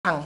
강.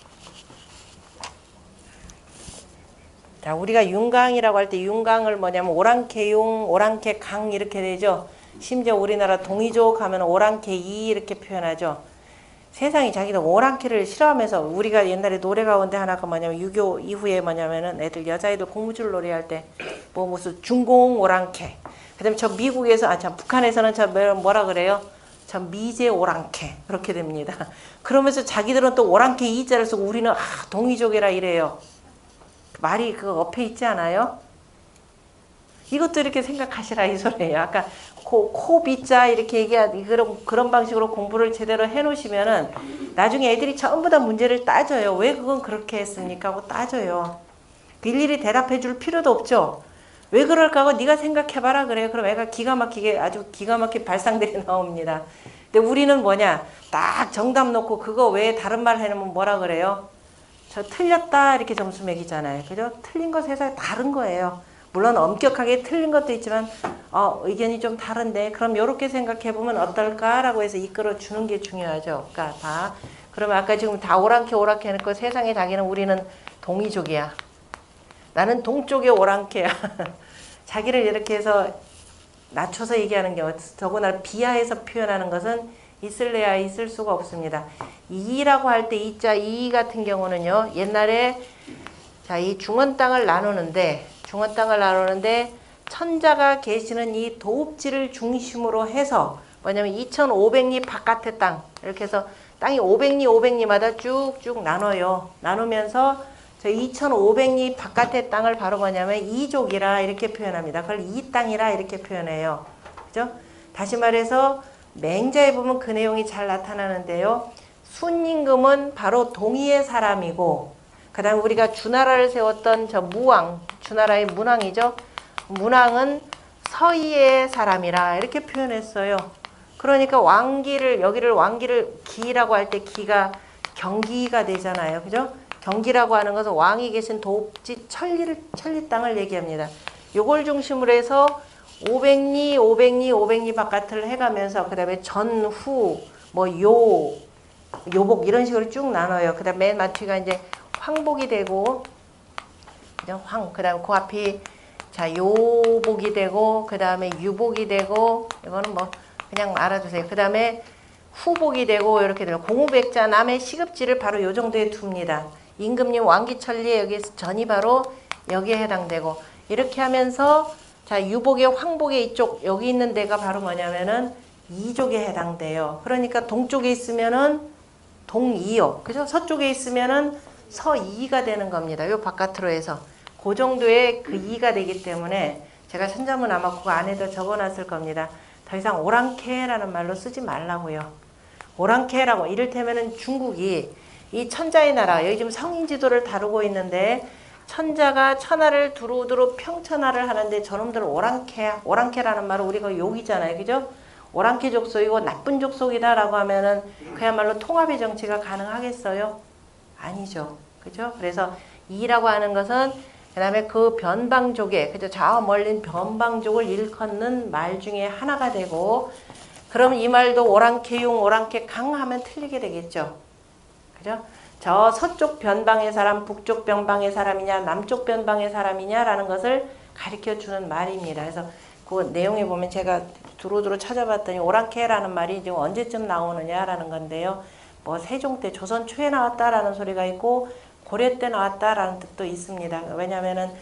자, 우리가 윤강이라고 할 때 윤강을 뭐냐면 오랑캐융, 오랑캐강 이렇게 되죠. 심지어 우리나라 동이족 하면 오랑캐이 이렇게 표현하죠. 세상이 자기들 오랑캐를 싫어하면서 우리가 옛날에 노래 가운데 하나가 뭐냐면 유교 이후에 뭐냐면은 애들 여자애들 고무줄 놀이할 때 뭐 무슨 중공 오랑캐. 그다음에 저 미국에서 참 북한에서는 저 뭐라 그래요? 참 미제 오랑캐 그렇게 됩니다. 그러면서 자기들은 또 오랑캐 이자를 쓰고 우리는 동이족이라 이래요. 말이 그거 엎에 있지 않아요? 이것도 이렇게 생각하시라 이 소리예요. 아까 코비자 이렇게 얘기한 그런 방식으로 공부를 제대로 해놓으시면은 나중에 애들이 전부 다 문제를 따져요. 왜 그건 그렇게 했습니까? 하고 따져요. 일일이 대답해 줄 필요도 없죠. 왜 그럴까 하고 네가 생각해봐라 그래요. 그럼 애가 기가 막히게 아주 기가 막힌 발상들이 나옵니다. 근데 우리는 뭐냐 딱 정답 놓고 그거 외에 다른 말 해놓으면 뭐라 그래요? 저 틀렸다 이렇게 점수 매기잖아요. 그죠? 틀린 거 세상에 다른 거예요. 물론 엄격하게 틀린 것도 있지만 의견이 좀 다른데 그럼 이렇게 생각해보면 어떨까라고 해서 이끌어 주는 게 중요하죠. 그러니까 봐. 그러면 아까 지금 다 오랑캐 해놓고 세상에 자기는 우리는 동이족이야. 나는 동쪽의 오랑캐야. 자기를 이렇게 해서 낮춰서 얘기하는 게 더구나 비하해서 표현하는 것은 있을래야 있을 수가 없습니다. 이라고 할 때 이자 이 같은 경우는요. 옛날에 자, 이 중원 땅을 나누는데 천자가 계시는 이 도읍지를 중심으로 해서 뭐냐면 2500리 바깥의 땅 이렇게 해서 땅이 500리마다 쭉쭉 나눠요. 나누면서 저 2500리 바깥의 땅을 바로 뭐냐면 이족이라 이렇게 표현합니다. 그걸 이 땅이라 이렇게 표현해요. 그죠? 다시 말해서 맹자에 보면 그 내용이 잘 나타나는데요. 순임금은 바로 동이의 사람이고 그 다음에 우리가 주나라를 세웠던 저 무왕, 주나라의 문왕이죠. 문왕은 서희의 사람이라 이렇게 표현했어요. 그러니까 여기를 왕기를 기라고 할 때 기가 경기가 되잖아요. 그죠? 경기라고 하는 것은 왕이 계신 도읍지 천리 땅을 얘기합니다. 요걸 중심으로 해서 500리 바깥을 해가면서 그 다음에 전후 요복 이런 식으로 쭉 나눠요. 그 다음에 맨 마취가 이제 황복이 되고 그 다음에 그 앞이 자 요복이 되고 그 다음에 유복이 되고 이거는 뭐 그냥 알아두세요. 그 다음에 후복이 되고 이렇게 되면 공우백자 남의 시급지를 바로 요 정도에 둡니다. 임금님 왕기천리에 여기서 전이 바로 여기에 해당되고 이렇게 하면서 자 유복의 황복의 이쪽 여기 있는 데가 바로 뭐냐면은 이족에 해당돼요. 그러니까 동쪽에 있으면은 동이요. 그죠? 서쪽에 있으면은 서이가 되는 겁니다. 요 바깥으로 해서 그 정도의 그 이가 되기 때문에 제가 천자문 아마 그 안에다 적어놨을 겁니다. 더 이상 오랑캐라는 말로 쓰지 말라고요. 오랑캐라고 이를테면은 중국이 이 천자의 나라 여기 지금 성인지도를 다루고 있는데 천자가 천하를 두루두루 평천하를 하는데 저놈들 오랑캐라는 말은 우리가 욕이잖아요. 그죠? 오랑캐 족속이고 나쁜 족속이다라고 하면은 그야말로 통합의 정치가 가능하겠어요? 아니죠. 그죠? 그래서 이라고 하는 것은 그 다음에 그 변방족에 그죠? 저 멀린 변방족을 일컫는 말 중에 하나가 되고 그럼 이 말도 오랑캐융, 오랑캐강 하면 틀리게 되겠죠. 그죠? 저 서쪽 변방의 사람, 북쪽 변방의 사람이냐, 남쪽 변방의 사람이냐라는 것을 가르쳐 주는 말입니다. 그래서 그 내용에 보면 제가 두루두루 찾아봤더니 오랑캐라는 말이 지금 언제쯤 나오느냐라는 건데요. 뭐 세종 때 조선 초에 나왔다라는 소리가 있고 고려 때 나왔다라는 뜻도 있습니다. 왜냐면은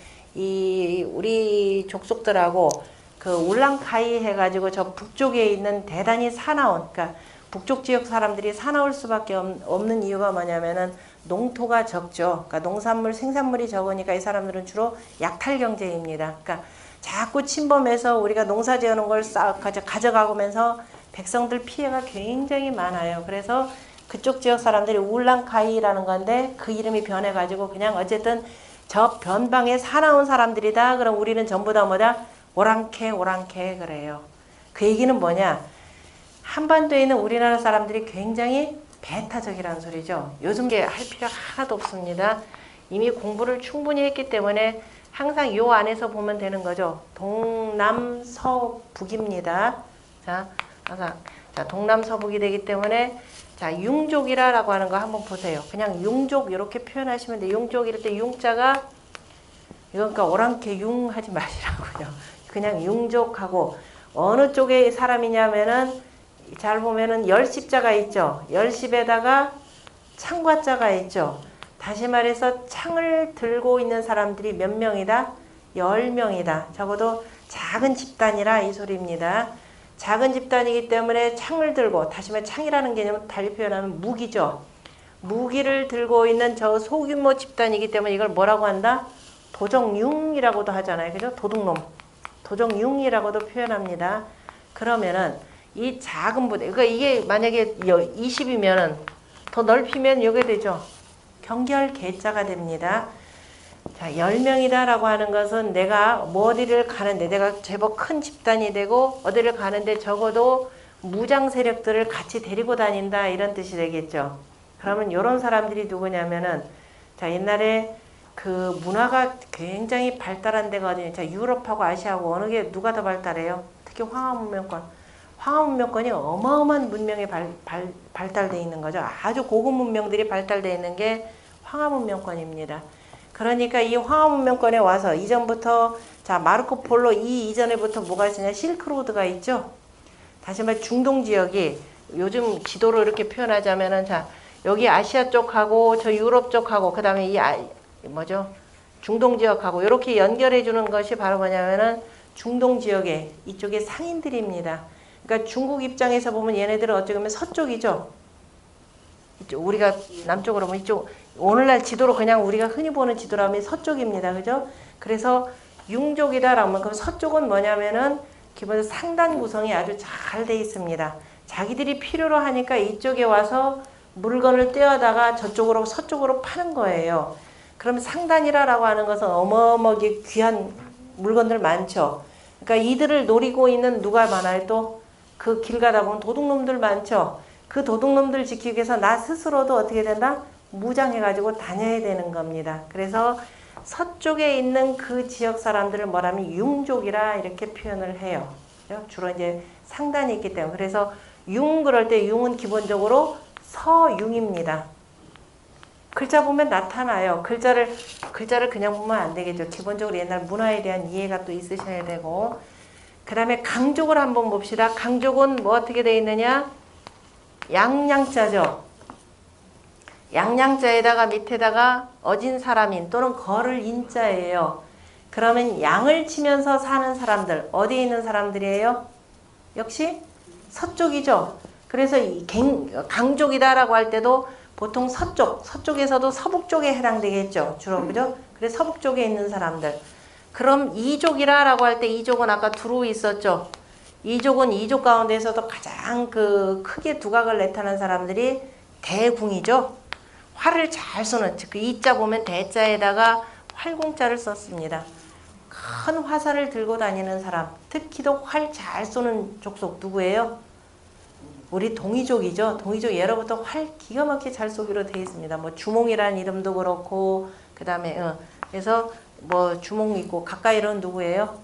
이 우리 족속들하고 그 울랑카이 해가지고 저 북쪽에 있는 대단히 사나운 그러니까 북쪽 지역 사람들이 사나울 수밖에 없는 이유가 뭐냐면은 농토가 적죠. 그러니까 농산물 생산물이 적으니까 이 사람들은 주로 약탈 경제입니다. 그러니까 자꾸 침범해서 우리가 농사 지어놓은 걸 가져가면서 백성들 피해가 굉장히 많아요. 그래서 그쪽 지역 사람들이 울랑카이라는 건데 그 이름이 변해가지고 그냥 어쨌든 저 변방에 사나운 사람들이다. 그럼 우리는 전부 다 뭐다? 오랑캐 그래요. 그 얘기는 뭐냐? 한반도에 있는 우리나라 사람들이 굉장히 배타적이라는 소리죠. 요즘 게 할 필요가 하나도 없습니다. 이미 공부를 충분히 했기 때문에 항상 요 안에서 보면 되는 거죠. 동남서북입니다. 자, 항상 동남서북이 되기 때문에 자, 융족이라고 하는 거 한번 보세요. 그냥 융족 이렇게 표현하시면 돼요. 융족 이럴 때 융자가 이건 그러니까 오랑캐 융 하지 마시라고요. 그냥 융족하고 어느 쪽의 사람이냐면은 잘 보면은 열십자가 있죠. 열십에다가 창과자가 있죠. 다시 말해서 창을 들고 있는 사람들이 몇 명이다? 10명이다. 적어도 작은 집단이라 이 소리입니다. 작은 집단이기 때문에 창을 들고, 다시 말해 창이라는 개념은 달리 표현하면 무기죠. 무기를 들고 있는 저 소규모 집단이기 때문에 이걸 뭐라고 한다? 도적융이라고도 하잖아요. 그죠? 도둑놈. 도적융이라고도 표현합니다. 그러면은 이 작은 부대, 그러니까 이게 만약에 20이면은 더 넓히면 이게 되죠. 경결 개자가 됩니다. 자, 10명이다 라고 하는 것은 내가 뭐 어디를 가는데, 내가 제법 큰 집단이 되고 어디를 가는데 적어도 무장 세력들을 같이 데리고 다닌다 이런 뜻이 되겠죠. 그러면 이런 사람들이 누구냐면은, 자, 옛날에 그 문화가 굉장히 발달한 데가 어디냐. 자, 유럽하고 아시아하고 어느 게 누가 더 발달해요? 특히 황하문명권. 황하문명권이 어마어마한 문명이 발달되어 있는 거죠. 아주 고급 문명들이 발달되어 있는 게 황하문명권입니다. 그러니까 이 황하문명권에 와서 이전부터, 자, 마르코 폴로 이 이전에부터 뭐가 있으냐? 실크로드가 있죠. 다시 말해 중동 지역이 요즘 지도로 이렇게 표현하자면은, 자, 여기 아시아 쪽하고 저 유럽 쪽하고 그다음에 이 뭐죠? 중동 지역하고 이렇게 연결해 주는 것이 바로 뭐냐면은 중동 지역에 이쪽에 상인들입니다. 그러니까 중국 입장에서 보면 얘네들은 어찌 보면 서쪽이죠. 이쪽 우리가 남쪽으로 보면 이쪽 오늘날 지도로 그냥 우리가 흔히 보는 지도라면 서쪽입니다. 그죠? 그래서 융족이다라면 그럼 서쪽은 뭐냐면은 기본적으로 상단 구성이 아주 잘 돼 있습니다. 자기들이 필요로 하니까 이쪽에 와서 물건을 떼어다가 저쪽으로 서쪽으로 파는 거예요. 그럼 상단이라고 하는 것은 어마어마하게 귀한 물건들 많죠. 그러니까 이들을 노리고 있는 누가 많아요? 또 그 길 가다 보면 도둑놈들 많죠. 그 도둑놈들 지키기 위해서 나 스스로도 어떻게 된다? 무장해가지고 다녀야 되는 겁니다. 그래서 서쪽에 있는 그 지역 사람들을 뭐라면 융족이라 이렇게 표현을 해요. 주로 이제 상단이 있기 때문에. 그래서 융 그럴 때 융은 기본적으로 서융입니다. 글자 보면 나타나요. 글자를 그냥 보면 안 되겠죠. 기본적으로 옛날 문화에 대한 이해가 또 있으셔야 되고. 그 다음에 강족을 한번 봅시다. 강족은 뭐 어떻게 되어 있느냐? 양양자죠. 양양자에다가 밑에다가 어진 사람인 또는 거를 인자예요. 그러면 양을 치면서 사는 사람들, 어디에 있는 사람들이에요? 역시 서쪽이죠. 그래서 이 강족이다라고 할 때도 보통 서쪽에서도 서북 쪽에 해당되겠죠. 주로, 그죠? 그래서 서북 쪽에 있는 사람들. 그럼 이족이라고 할 때 이족은 아까 두루 있었죠. 이족은 이족 가운데서도 가장 그 크게 두각을 나타낸 사람들이 대궁이죠. 활을 잘 쏘는, 그 이자 보면 대자에다가 활공자를 썼습니다. 큰 화살을 들고 다니는 사람, 특히도 활 잘 쏘는 족속 누구예요? 우리 동이족이죠. 동이족 예로부터 활 기가 막히게 잘 쏘기로 되어 있습니다. 뭐 주몽이라는 이름도 그렇고, 그 다음에 그래서 뭐 주몽 있고 가까이로는 누구예요?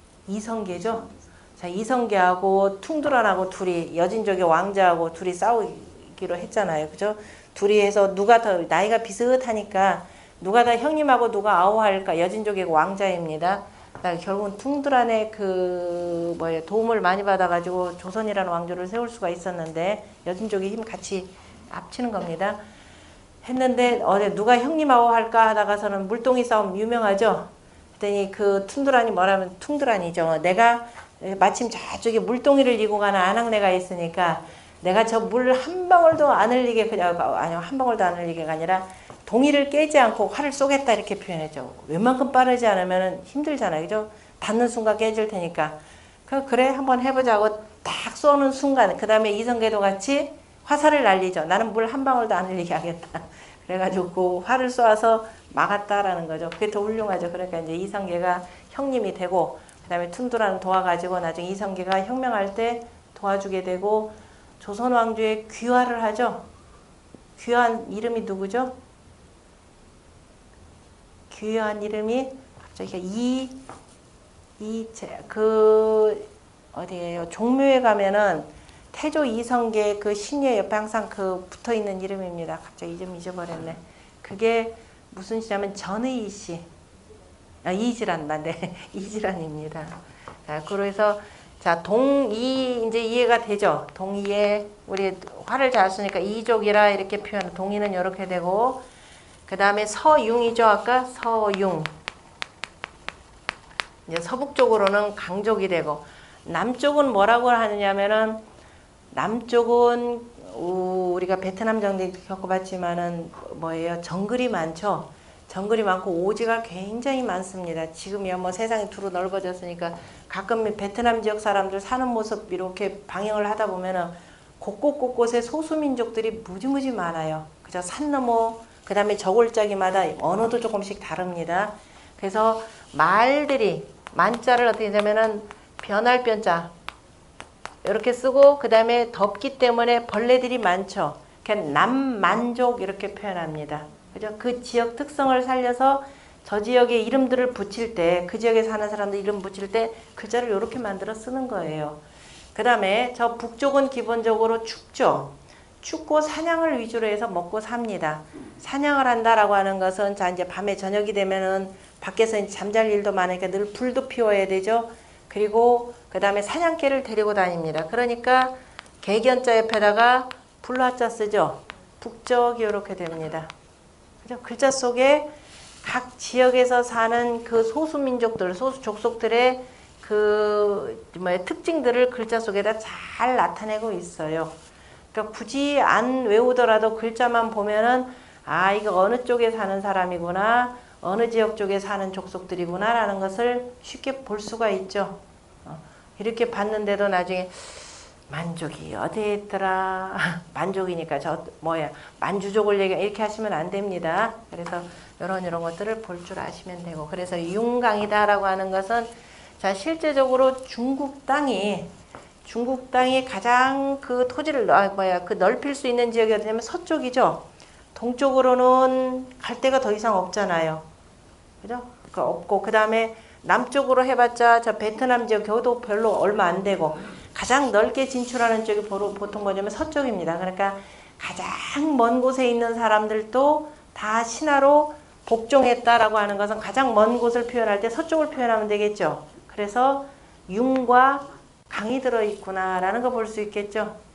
이성계죠. 자, 이성계하고 퉁두란하고 둘이 여진족의 왕자하고 둘이 싸우기로 했잖아요. 그죠? 둘이 해서 누가 더 나이가 비슷하니까 누가 더 형님하고 누가 아우할까? 여진족의 왕자입니다. 결국은 퉁두란의 그 도움을 많이 받아가지고 조선이라는 왕조를 세울 수가 있었는데 여진족의 힘 같이 합치는 겁니다. 했는데 누가 형님하고 할까 하다가서는 물동이 싸움 유명하죠. 그랬더니 그 퉁두란이 뭐라면 퉁두란이죠. 내가 마침 저쪽에 물동이를 이고 가는 아낙네가 있으니까 내가 저 물 한 방울도 안 흘리게 그냥 아니요 한 방울도 안 흘리게가 아니라 동이를 깨지 않고 활을 쏘겠다 이렇게 표현했죠. 웬만큼 빠르지 않으면 힘들잖아요. 그죠? 닿는 순간 깨질 테니까. 그래 한번 해보자고 딱 쏘는 순간 그 다음에 이성계도 같이 화살을 날리죠. 나는 물 한 방울도 안 흘리게 하겠다. 그래가지고 그 활을 쏘아서 막았다라는 거죠. 그게 더 훌륭하죠. 그러니까 이제 이성계가 형님이 되고 그 다음에 퉁두란을 도와가지고 나중에 이성계가 혁명할 때 도와주게 되고 조선 왕조에 귀화를 하죠. 귀화한 이름이 누구죠? 귀화한 이름이 갑자기 어디에요? 종묘에 가면은 태조 이성계 그 신예 옆에 항상 그 붙어 있는 이름입니다. 갑자기 이름 잊어버렸네. 그게 무슨 시냐면 전의 씨. 이지란다. 네. 이지란입니다. 자, 그래서 자, 동이 이제 이해가 되죠? 동이에 우리 화를 잘 쓰니까 이족이라 이렇게 표현. 동이는 이렇게 되고 그다음에 서융이죠. 아까 서융. 이제 서북 쪽으로는 강족이 되고 남쪽은 뭐라고 하느냐면은 남쪽은 우리가 베트남 정대 겪어봤지만은 뭐예요? 정글이 많죠. 정글이 많고 오지가 굉장히 많습니다. 지금이야 뭐 세상이 두루 넓어졌으니까 가끔 베트남 지역 사람들 사는 모습 이렇게 방영을 하다 보면은 곳곳곳곳에 소수민족들이 무지무지 많아요. 그저 산 너머 그 다음에 저골짜기마다 언어도 조금씩 다릅니다. 그래서 말들이 만자를 어떻게 하냐면은 변할 변자 이렇게 쓰고 그 다음에 덥기 때문에 벌레들이 많죠. 그러니까 남만족 이렇게 표현합니다. 그죠? 그 지역 특성을 살려서 저 지역의 이름들을 붙일 때 그 지역에 사는 사람들 이름 붙일 때 글자를 이렇게 만들어 쓰는 거예요. 그 다음에 저 북쪽은 기본적으로 춥죠. 춥고 사냥을 위주로 해서 먹고 삽니다. 사냥을 한다라고 하는 것은 자 이제 밤에 저녁이 되면은 밖에서 이제 잠잘 일도 많으니까 늘 불도 피워야 되죠. 그리고 그 다음에 사냥개를 데리고 다닙니다. 그러니까 개견자 옆에다가 불화자 쓰죠. 북쪽이 이렇게 됩니다. 그죠? 글자 속에 각 지역에서 사는 그 소수민족들, 소수족속들의 그 특징들을 글자 속에다 잘 나타내고 있어요. 그러니까 굳이 안 외우더라도 글자만 보면은 아 이거 어느 쪽에 사는 사람이구나 어느 지역 쪽에 사는 족속들이구나 라는 것을 쉽게 볼 수가 있죠. 이렇게 봤는데도 나중에 만족이 어디에 있더라 만족이니까 저 뭐야 만주족을 얘기 이렇게 하시면 안 됩니다. 그래서 이런 것들을 볼 줄 아시면 되고 그래서 융강이다 라고 하는 것은 자 실제적으로 중국 땅이 가장 그 토지를 그 넓힐 수 있는 지역이 어디냐면 서쪽이죠. 동쪽으로는 갈 데가 더 이상 없잖아요. 그죠? 그러니까 없고 그 다음에 남쪽으로 해봤자 저 베트남 지역 겨우도 별로 얼마 안 되고 가장 넓게 진출하는 쪽이 보통 뭐냐면 서쪽입니다. 그러니까 가장 먼 곳에 있는 사람들도 다 신하로 복종했다라고 하는 것은 가장 먼 곳을 표현할 때 서쪽을 표현하면 되겠죠. 그래서 융과 강이 들어있구나라는 거 볼 수 있겠죠.